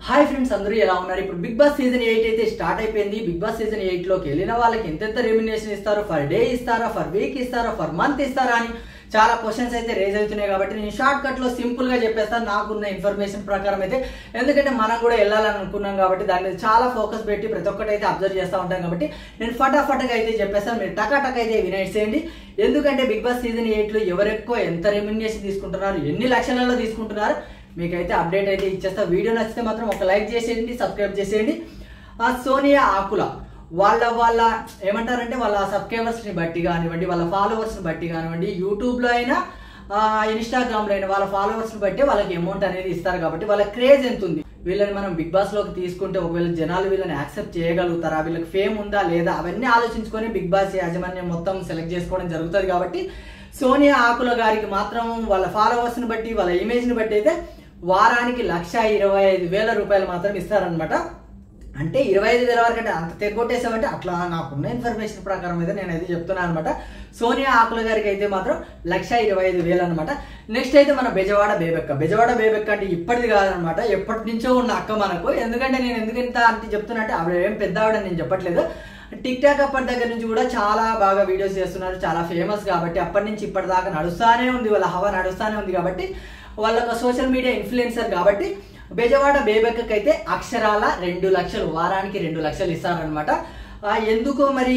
Hi friends, అందరూ ఎలా ఉన్నారు? ఇప్పుడు బిగ్ బాస్ సీజన్ 8 అయితే స్టార్ట్ అయిపోయింది. బిగ్ బాస్ సీజన్ 8 లోకి వెళ్ళిన వాళ్ళకి ఎంత రెమ్యునరేషన్ ఇస్తారు, ఫర్ డే ఇస్తారా, ఫర్ వీక్ ఇస్తారా, ఫర్ మంత్ ఇస్తారా అని చాలా క్వశ్చన్స్ అయితే రేజ్ అవుతున్నాయి. కాబట్టి నేను షార్ట్ కట్ లో సింపుల్ గా చెప్పేస్తాను నాకున్న ఇన్ఫర్మేషన్ ప్రకారం అయితే. ఎందుకంటే మనం కూడా వెళ్ళాలని అనుకున్నాం కాబట్టి దాని మీద చాలా ఫోకస్ పెట్టి ప్రతి ఒక్కటి అయితే అబ్జర్వ్ చేస్తూ ఉంటాం. కాబట్టి నేను ఫటాఫట్గా అయితే చెప్పేస్తాను, మీరు టకాటక్ అయితే వినేసేయండి. ఎందుకంటే బిగ్ బాస్ సీజన్ 8 లో ఎవరు ఎక్కువ ఎంత రెమ్యునరేషన్ తీసుకుంటున్నారు, ఎన్ని లక్షలలో తీసుకుంటున్నారు మీకైతే అప్డేట్ అయితే ఇచ్చేస్తా. వీడియో నచ్చితే మాత్రం ఒక లైక్ చేసేయండి, సబ్స్క్రైబ్ చేసేయండి. సోనియా ఆకుల వాళ్ళ ఏమంటారంటే వాళ్ళ సబ్స్క్రైబర్స్ని బట్టి కానివ్వండి, వాళ్ళ ఫాలోవర్స్ని బట్టి కానివ్వండి, యూట్యూబ్లో అయినా ఇన్స్టాగ్రామ్లో అయినా వాళ్ళ ఫాలోవర్స్ని బట్టి వాళ్ళకి అమౌంట్ అనేది ఇస్తారు. కాబట్టి వాళ్ళ క్రేజ్ ఎంత ఉంది, వీళ్ళని మనం బిగ్ బాస్లోకి తీసుకుంటే ఒకవేళ జనాలు వీళ్ళని యాక్సెప్ట్ చేయగలుగుతారా, వీళ్ళకి ఫేమ్ ఉందా లేదా, అవన్నీ ఆలోచించుకొని బిగ్ బాస్ యాజమాన్యం మొత్తం సెలెక్ట్ చేసుకోవడం జరుగుతుంది. కాబట్టి సోనియా ఆకుల గారికి మాత్రం వాళ్ళ ఫాలోవర్స్ని బట్టి వాళ్ళ ఇమేజ్ని బట్టి అయితే వారానికి 1,25,000 రూపాయలు మాత్రం ఇస్తారనమాట. అంటే 25,000 వరకు అంటే అంత తెగొట్టేసామంటే అట్లా నాకున్న ఇన్ఫర్మేషన్ ప్రకారం అయితే నేను అయితే చెప్తున్నాను అనమాట. సోనియా ఆకుల గారికి అయితే మాత్రం 1,25,000 అనమాట. నెక్స్ట్ అయితే మన బెజవాడ బేబెక్క అంటే ఇప్పటిది కాదనమాట, ఎప్పటి నుంచో ఉన్న అక్క మనకు. ఎందుకంటే నేను ఎందుకంత అంటే చెప్తున్నా అంటే ఆవిడ ఏం పెద్ద ఆవిడ నేను చెప్పట్లేదు. టిక్ టాక్ అప్పటి దగ్గర నుంచి కూడా చాలా బాగా వీడియోస్ చేస్తున్నారు, చాలా ఫేమస్. కాబట్టి అప్పటి నుంచి ఇప్పటిదాకా నడుస్తానే ఉంది, వాళ్ళ హవా నడుస్తానే ఉంది. కాబట్టి వాళ్ళ సోషల్ మీడియా ఇన్ఫ్లుయెన్సర్. కాబట్టి బెజవాడ బేబెక్కకి అయితే అక్షరాల 2 లక్షలు, వారానికి 2 లక్షలు ఇస్తారనమాట. ఎందుకు మరి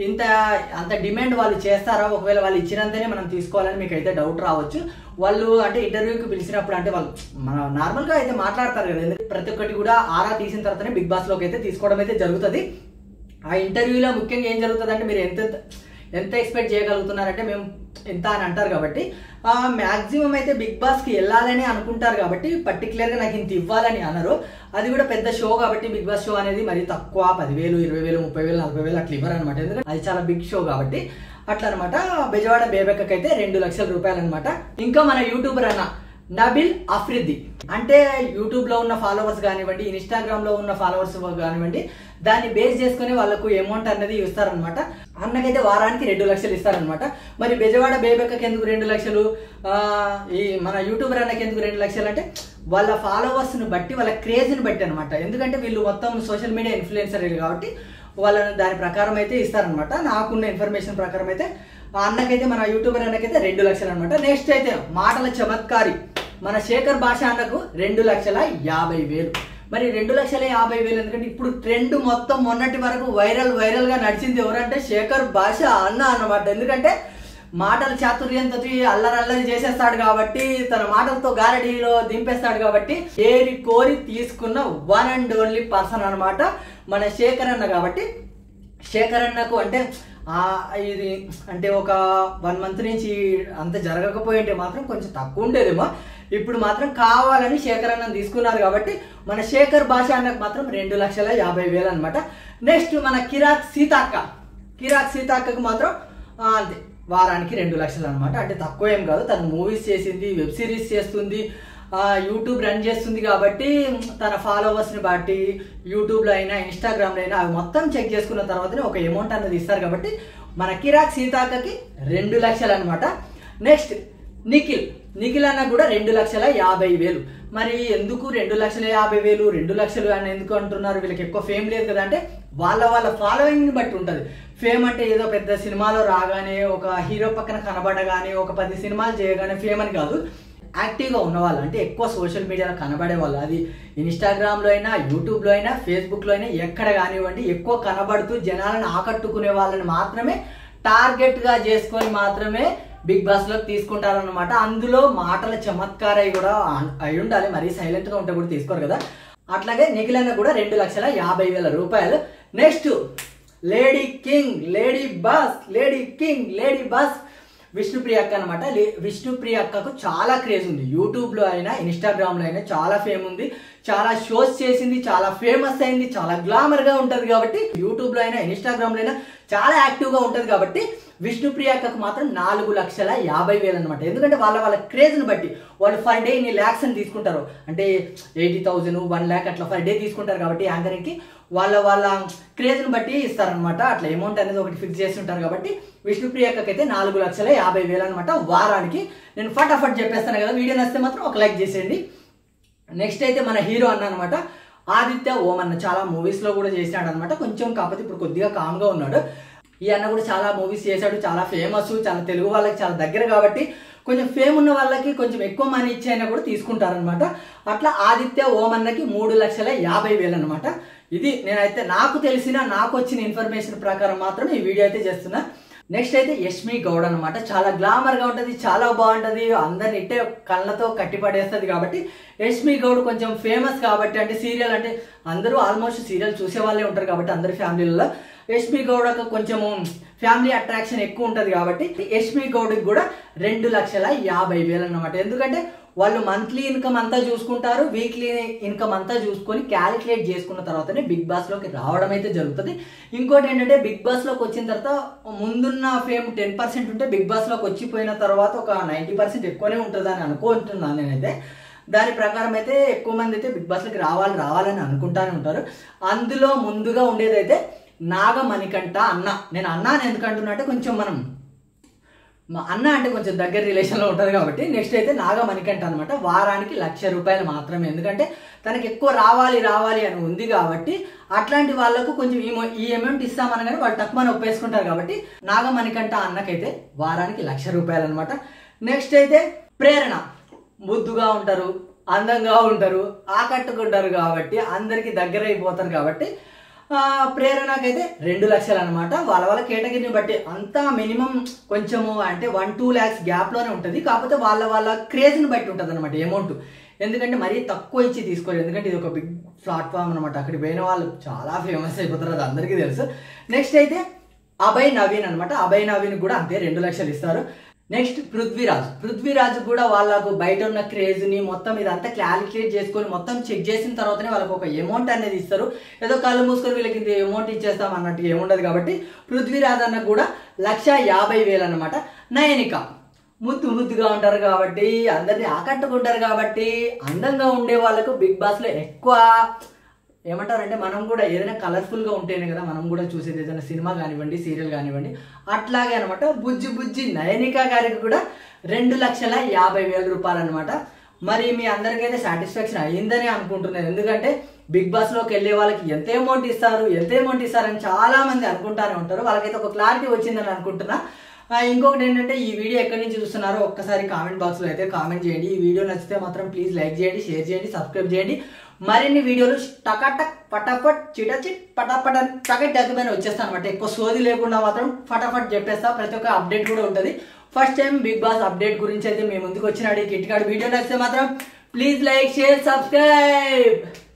అంత డిమాండ్ వాళ్ళు చేస్తారా, ఒకవేళ వాళ్ళు ఇచ్చినంతనే మనం తీసుకోవాలని మీకు అయితే డౌట్ రావచ్చు. వాళ్ళు అంటే ఇంటర్వ్యూకి పిలిచినప్పుడు అంటే వాళ్ళు మన నార్మల్గా అయితే మాట్లాడతారు కదా, ప్రతి ఒక్కటి కూడా ఆరా తీసిన తర్వాతనే బిగ్ బాస్లోకి అయితే తీసుకోవడం అయితే జరుగుతుంది. ఆ ఇంటర్వ్యూలో ముఖ్యంగా ఏం జరుగుతుంది అంటే మీరు ఎంత ఎక్స్పెక్ట్ చేయగలుగుతున్నారంటే మేము ఎంత అని అంటారు. కాబట్టి మ్యాక్సిమం అయితే బిగ్ బాస్కి వెళ్ళాలని అనుకుంటారు. కాబట్టి పర్టికులర్గా నాకు ఇంత ఇవ్వాలని అనరు. అది కూడా పెద్ద షో కాబట్టి బిగ్ బాస్ షో అనేది మరి తక్కువ 10,000, 20,000, 30,000, 40,000 అట్లా ఇవ్వరు అనమాట. ఎందుకంటే అది చాలా బిగ్ షో కాబట్టి అట్లా అనమాట. బెజవాడ బేబెక్కకి అయితే 2 లక్షల రూపాయలు అనమాట. ఇంకా మన యూట్యూబర్ అన్న నబిల్ అఫ్రిది అంటే యూట్యూబ్లో ఉన్న ఫాలోవర్స్ కానివ్వండి, ఇన్స్టాగ్రామ్లో ఉన్న ఫాలోవర్స్ కానివ్వండి, దాన్ని బేస్ చేసుకుని వాళ్ళకు అమౌంట్ అనేది ఇస్తారనమాట. అన్నకైతే వారానికి 2 లక్షలు ఇస్తారనమాట. మరి బెజవాడ బేబెక్కకి ఎందుకు 2 లక్షలు, ఈ మన యూట్యూబర్ అన్నకి ఎందుకు 2 లక్షలు అంటే వాళ్ళ ఫాలోవర్స్ని బట్టి, వాళ్ళ క్రేజ్ని బట్టి అనమాట. ఎందుకంటే వీళ్ళు మొత్తం సోషల్ మీడియా ఇన్ఫ్లుయెన్సర్ కాబట్టి వాళ్ళని దాని ప్రకారం అయితే ఇస్తారనమాట. నాకున్న ఇన్ఫర్మేషన్ ప్రకారం అయితే అన్నకైతే మన యూట్యూబర్ అన్నకైతే 2 లక్షలు అనమాట. నెక్స్ట్ అయితే మాటల చమత్కారి మన శేఖర్ భాష అన్నకు 2,50,000. మరి 2,50,000 ఎందుకంటే ఇప్పుడు ట్రెండ్ మొత్తం మొన్నటి వరకు వైరల్ గా నడిచింది ఎవరంటే శేఖర్ భాష అన్న అన్నమాట. ఎందుకంటే మాటల చాతుర్యంతో అల్లరి చేసేస్తాడు కాబట్టి, తన మాటలతో గారడీలో దింపేస్తాడు కాబట్టి ఏరి కోరి తీసుకున్న వన్ అండ్ ఓన్లీ పర్సన్ అనమాట మన శేఖర్ అన్న. కాబట్టి శేఖర్ అన్నకు అంటే ఇది అంటే ఒక 1 మంత్ నుంచి అంత జరగకపోయింటే మాత్రం కొంచెం తక్కువ ఉండేదేమో. ఇప్పుడు మాత్రం కావాలని శేఖర్ అన్న తీసుకున్నారు. కాబట్టి మన శేఖర్ భాష అన్నకు మాత్రం 2,50,000 అనమాట. నెక్స్ట్ మన కిరాక్ సీతాక్కకు మాత్రం అంతే, వారానికి 2 లక్షలు అనమాట. అంటే తక్కువ ఏం కాదు, తను మూవీస్ చేసింది, వెబ్ సిరీస్ చేస్తుంది, యూట్యూబ్ రన్ చేస్తుంది. కాబట్టి తన ఫాలోవర్స్ని బట్టి యూట్యూబ్లో అయినా ఇన్స్టాగ్రామ్లో అయినా అవి మొత్తం చెక్ చేసుకున్న తర్వాతనే ఒక అమౌంట్ అనేది ఇస్తారు. కాబట్టి మన కిరాక్ సీతాక్కకి 2 లక్షలు అనమాట. నెక్స్ట్ నిఖిల్ అన్న కూడా 2,50,000. మరి ఎందుకు 2,50,000, 2 లక్షలు అని ఎందుకు అంటున్నారు? వీళ్ళకి ఎక్కువ ఫేమ్ లేదు కదా అంటే వాళ్ళ ఫాలోయింగ్ని బట్టి ఉంటుంది. ఫేమ్ అంటే ఏదో పెద్ద సినిమాలో రాగానే, ఒక హీరో పక్కన కనబడగానే, ఒక 10 సినిమాలు చేయగానే ఫేమ్ అని కాదు. యాక్టివ్గా ఉన్నవాళ్ళు అంటే ఎక్కువ సోషల్ మీడియాలో కనబడే వాళ్ళు, అది ఇన్స్టాగ్రామ్లో అయినా, యూట్యూబ్లో అయినా, ఫేస్బుక్లో అయినా ఎక్కడ కానివ్వండి, ఎక్కువ కనబడుతూ జనాలను ఆకట్టుకునే వాళ్ళని మాత్రమే టార్గెట్గా చేసుకొని మాత్రమే బిగ్ బాస్లోకి తీసుకుంటారనమాట. అందులో మాటల చమత్కారై కూడా అయి ఉండాలి, మరీ సైలెంట్గా ఉంటే కూడా తీసుకోరు కదా. అట్లాగే నిఖిల్ అన్న కూడా 2,50,000 రూపాయలు. నెక్స్ట్ లేడీ బాస్ విష్ణుప్రియ అక్క అనమాట. విష్ణుప్రియ అక్కకు చాలా క్రేజ్ ఉంది, యూట్యూబ్లో అయినా ఇన్స్టాగ్రామ్లో అయినా చాలా ఫేమ్ ఉంది, చాలా షోస్ చేసింది, చాలా ఫేమస్ అయింది, చాలా గ్లామర్గా ఉంటుంది. కాబట్టి యూట్యూబ్లో అయినా ఇన్స్టాగ్రామ్లో అయినా చాలా యాక్టివ్గా ఉంటుంది. కాబట్టి విష్ణుప్రియ అక్కకు మాత్రం 4,50,000 అనమాట. ఎందుకంటే వాళ్ళ క్రేజ్ని బట్టి వాళ్ళు ఫర్ డే ఇన్ని ల్యాక్స్ అని తీసుకుంటారు, అంటే 80,000, 1 lakh అట్లా ఫర్ డే తీసుకుంటారు. కాబట్టి యాంకరింగ్కి వాళ్ళ క్రేజ్ని బట్టి ఇస్తారనమాట. అట్లా అమౌంట్ అనేది ఒకటి ఫిక్స్ చేస్తుంటారు. కాబట్టి విష్ణుప్రియకి అయితే 4,50,000 అనమాట వారానికి. నేను ఫటాఫట్ చెప్పేస్తాను కదా, వీడియో నచ్చితే మాత్రం ఒక లైక్ చేసేయండి. నెక్స్ట్ అయితే మన హీరో అన్న అనమాట. ఆదిత్య ఓం అన్న చాలా మూవీస్ లో కూడా చేసినాడు అనమాట. కొంచెం కాకపోతే ఇప్పుడు కొద్దిగా కామ్ గా ఉన్నాడు. ఈ అన్న కూడా చాలా మూవీస్ చేశాడు, చాలా ఫేమస్, చాలా తెలుగు వాళ్ళకి చాలా దగ్గర కాబట్టి కొంచెం ఫేమ్ ఉన్న వాళ్ళకి కొంచెం ఎక్కువ మనీ ఇచ్చైనా కూడా తీసుకుంటారనమాట. అట్లా ఆదిత్య ఓం అన్నకి 3,50,000 అనమాట. ఇది నేనైతే నాకు తెలిసిన నాకు వచ్చిన ఇన్ఫర్మేషన్ ప్రకారం మాత్రం ఈ వీడియో అయితే చేస్తున్నా. నెక్స్ట్ అయితే యష్మి గౌడ్ అనమాట. చాలా గ్లామర్ గా ఉంటది, చాలా బాగుంటది, అందరిని ఇట్టే కళ్ళతో కట్టిపడేస్తుంది. కాబట్టి యష్మి గౌడ్ కొంచెం ఫేమస్ కాబట్టి, అంటే సీరియల్ అంటే అందరూ ఆల్మోస్ట్ సీరియల్ చూసే వాళ్ళే ఉంటారు కాబట్టి అందరి ఫ్యామిలీలలో యష్మి గౌడ్ కొంచెం ఫ్యామిలీ అట్రాక్షన్ ఎక్కువ ఉంటది కాబట్టి యష్మి గౌడ్కి కూడా 2,50,000 అనమాట. ఎందుకంటే వాళ్ళు మంత్లీ ఇన్కమ్ అంతా చూసుకుంటారు, వీక్లీ ఇన్కమ్ అంతా చూసుకొని క్యాలిక్యులేట్ చేసుకున్న తర్వాతనే బిగ్ బాస్ లోకి రావడం అయితే జరుగుతుంది. ఇంకోటి ఏంటంటే బిగ్ బాస్ లోకి వచ్చిన తర్వాత ముందున్న ఫేమ్ 10% ఉంటే బిగ్ బాస్ లోకి వచ్చిపోయిన తర్వాత ఒక 90% ఎక్కువనే ఉంటుంది అని అనుకుంటున్నాను నేనైతే. దాని ప్రకారం అయితే ఎక్కువ మంది అయితే బిగ్ బాస్ లోకి రావాలని అనుకుంటానే ఉంటారు. అందులో ముందుగా ఉండేదైతే నాగమణికంఠ అన్న. నేను అన్న అని ఎందుకు అంటున్నా అంటే కొంచెం మనం మా అన్న అంటే కొంచెం దగ్గర రిలేషన్లో ఉంటుంది కాబట్టి. నెక్స్ట్ అయితే నాగమణికంఠ అనమాట. వారానికి ₹1,00,000 మాత్రమే. ఎందుకంటే తనకి ఎక్కువ రావాలి అని ఉంది కాబట్టి అట్లాంటి వాళ్ళకు కొంచెం ఈ అమౌంట్ ఇస్తామనగానే వాళ్ళు తక్కువ ఒప్పేసుకుంటారు కాబట్టి నాగమణికంఠ అన్నకైతే వారానికి ₹1,00,000 అనమాట. నెక్స్ట్ అయితే ప్రేరణ. ముద్దుగా ఉంటారు, అందంగా ఉంటారు, ఆకట్టుకుంటారు కాబట్టి అందరికి దగ్గర అయిపోతారు కాబట్టి ప్రేరణకైతే 2,00,000 అనమాట. వాళ్ళ కేటగిరీని బట్టి అంతా మినిమం కొంచెము అంటే 1-2 lakhs గ్యాప్ లోనే ఉంటుంది. కాకపోతే వాళ్ళ క్రేజ్ని బట్టి ఉంటుంది అనమాట అమౌంట్. ఎందుకంటే మరీ తక్కువ ఇచ్చి తీసుకోరు, ఎందుకంటే ఇది ఒక బిగ్ ప్లాట్ఫామ్ అనమాట. అక్కడికి పోయిన వాళ్ళు చాలా ఫేమస్ అయిపోతారు, అది అందరికీ తెలుసు. నెక్స్ట్ అయితే అభయ్ నవీన్ అనమాట. అభయ్ నవీన్ కూడా అంతే 2,00,000 ఇస్తారు. నెక్స్ట్ పృథ్వీరాజ్ కూడా వాళ్ళకు బయట ఉన్న క్రేజ్ ని మొత్తం ఇదంతా క్యాలిక్యులేట్ చేసుకొని మొత్తం చెక్ చేసిన తర్వాతనే వాళ్ళకి ఒక అమౌంట్ అనేది ఇస్తారు. ఏదో కళ్ళు మూసుకొని వీళ్ళకి ఇంత అమౌంట్ ఇచ్చేస్తాం అన్నట్టు ఏముండదు కాబట్టి పృథ్వీరాజ్ అన్న కూడా 1,50,000 అనమాట. నయనిక ముద్దుగా ఉంటారు కాబట్టి అందరినీ ఆకట్టుకుంటారు కాబట్టి అందంగా ఉండే వాళ్ళకు బిగ్ బాస్ లో ఎక్కువ ఏమంటారంటే మనం కూడా ఏదైనా కలర్ఫుల్గా ఉంటేనే కదా మనం కూడా చూసేది, ఏదైనా సినిమా కానివ్వండి, సీరియల్ కానివ్వండి. అట్లాగే అనమాట బుజ్జి నయనిక గారికి కూడా 2,50,000 రూపాయలు అనమాట. మరి మీ అందరికైతే సాటిస్ఫాక్షన్ అయ్యిందని అనుకుంటున్నాను. ఎందుకంటే బిగ్ బాస్ లోకి వెళ్ళే వాళ్ళకి ఎంత అమౌంట్ ఇస్తారని చాలా మంది అనుకుంటానే ఉంటారు. వాళ్ళకైతే ఒక క్లారిటీ వచ్చిందని అనుకుంటున్నా. ఇంకొకటి ఏంటంటే ఈ వీడియో ఎక్కడి నుంచి చూస్తున్నారో ఒక్కసారి కామెంట్ బాక్స్ లో అయితే కామెంట్ చేయండి. ఈ వీడియో నచ్చితే మాత్రం ప్లీజ్ లైక్ చేయండి, షేర్ చేయండి, సబ్స్క్రైబ్ చేయండి. మరిన్ని వీడియోలు టకాటక్ పటాపట్ చిటచిట్ పటాపట్ అని టకటకమైన వచ్చేస్తాను అనమాట. ఎక్కువ సోది లేకుండా మాత్రం ఫటాఫట్ చెప్పేస్తా. ప్రతి ఒక్క అప్డేట్ కూడా ఉంటుంది. First time Bigg Boss update గురించి అయితే మేము ముందుకు వచ్చినాడు ఈ కిట్కాడు. వీడియో నచ్చితే మాత్రం ప్లీజ్ లైక్, షేర్, సబ్స్క్రైబ్.